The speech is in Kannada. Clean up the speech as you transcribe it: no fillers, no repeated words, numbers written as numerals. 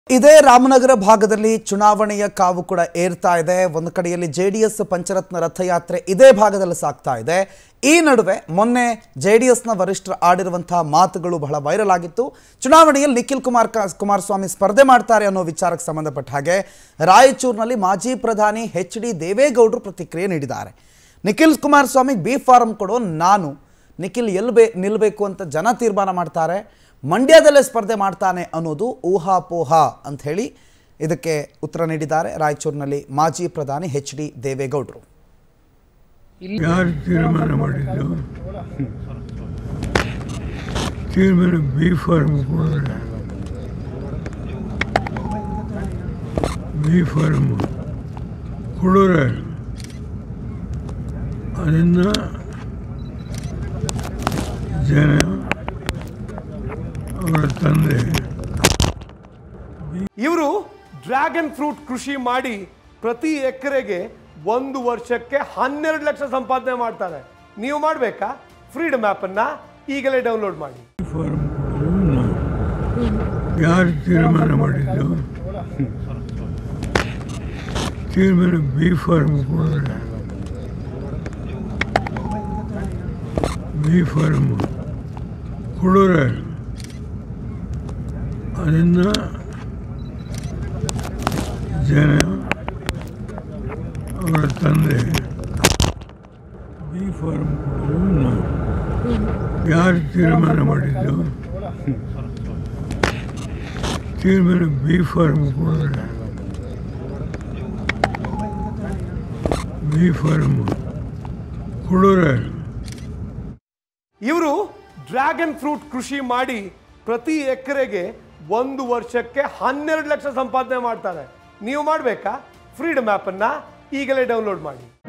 ಇದೇ ರಾಮನಗರ ಭಾಗದಲ್ಲಿ ಚುನಾವಣೆಯ ಕಾವು ಕೂಡ ಏರ್ತಾ ಇದೆ. ಒಂದು ಕಡೆಯಲ್ಲಿ ಜೆಡಿಎಸ್ ಪಂಚರತ್ನ ರಥಯಾತ್ರೆ ಇದೇ ಭಾಗದಲ್ಲಿ ಸಾಗ್ತಾ ಇದೆ. ಈ ನಡುವೆ ಮೊನ್ನೆ ಜೆಡಿಎಸ್ನ ವರಿಷ್ಠರು ಆಡಿರುವಂತಹ ಮಾತುಗಳು ಬಹಳ ವೈರಲ್ ಆಗಿತ್ತು. ಚುನಾವಣೆಯಲ್ಲಿ ನಿಖಿಲ್ ಕುಮಾರಸ್ವಾಮಿ ಸ್ಪರ್ಧೆ ಮಾಡ್ತಾರೆ ಅನ್ನೋ ವಿಚಾರಕ್ಕೆ ಸಂಬಂಧಪಟ್ಟ ಹಾಗೆ ರಾಯಚೂರಿನಲ್ಲಿ ಮಾಜಿ ಪ್ರಧಾನಿ ಎಚ್.ಡಿ. ದೇವೇಗೌಡರು ಪ್ರತಿಕ್ರಿಯೆ ನೀಡಿದ್ದಾರೆ. ನಿಖಿಲ್ ಕುಮಾರಸ್ವಾಮಿ ಬಿ ಫಾರ್ಮ್ ಕೊಡೋ ನಾನು, ನಿಖಿಲ್ ಎಲ್ಲಿ ನಿಲ್ಲಬೇಕು ಅಂತ ಜನ ತೀರ್ಮಾನ ಮಾಡ್ತಾರೆ, ಮಂಡ್ಯದಲ್ಲೇ ಸ್ಪರ್ಧೆ ಮಾಡ್ತಾನೆ ಅನ್ನೋದು ಊಹಾಪೋಹ ಅಂತ ಹೇಳಿ ಇದಕ್ಕೆ ಉತ್ತರ ನೀಡಿದ್ದಾರೆ ರಾಯಚೂರಿನಲ್ಲಿ ಮಾಜಿ ಪ್ರಧಾನಿ ಎಚ್.ಡಿ. ದೇವೇಗೌಡರು. ಯಾರು ತೀರ್ಮಾನ ಮಾಡಿದ್ದು? ತೀರ್ಮಾನ ಬಿ ಫಾರ್ಮ್ ಕೊಡಿದ್ರೆ ಬಿ ಫಾರ್ಮ್ ಕೊಡೋರೆ ಅದನ್ನು ಜನ ಅವರ ತಂದೆ ಇವರು ಡ್ರ್ಯಾಗನ್ ಫ್ರೂಟ್ ಕೃಷಿ ಮಾಡಿ ಪ್ರತಿ ಎಕರೆಗೆ 1 ವರ್ಷಕ್ಕೆ 12 ಲಕ್ಷ ಸಂಪಾದನೆ ಮಾಡ್ತಾರೆ. ನೀವು ಮಾಡಬೇಕಾ? ಫ್ರೀಡಮ್ ಆ್ಯಪನ್ನು ಈಗಲೇ ಡೌನ್ಲೋಡ್ ಮಾಡಿ. ಯಾರು ತೀರ್ಮಾನ ಮಾಡಿದ್ದು? ತೀರ್ಮಾನ ಬಿ ಫಾರ್ಮ್ ಕೊಡಿದ್ರೆ ಬಿ ಫಾರ್ಮ್ ಕೊಡೋರೆ ಅದನ್ನು ಜನ ಅವರ ತಂದೆ ಬಿ ಫಾರ್ಮ್ ಕೊಡೋದು. ಯಾರು ತೀರ್ಮಾನ ಮಾಡಿದ್ದು? ತೀರ್ಮಾನ ಬಿ ಫಾರ್ಮ್ ಕೊಡಿದ್ರೆ ಬಿ ಫಾರ್ಮ್ ಕೊಡೋರೆ ಇವರು ಡ್ರ್ಯಾಗನ್ ಫ್ರೂಟ್ ಕೃಷಿ ಮಾಡಿ ಪ್ರತಿ ಎಕರೆಗೆ 1 ವರ್ಷಕ್ಕೆ 12 ಲಕ್ಷ ಸಂಪಾದನೆ ಮಾಡ್ತಾರೆ. ನೀವು ಮಾಡಬೇಕಾ? ಫ್ರೀಡಮ್ ಆ್ಯಪನ್ನು ಈಗಲೇ ಡೌನ್ಲೋಡ್ ಮಾಡಿ.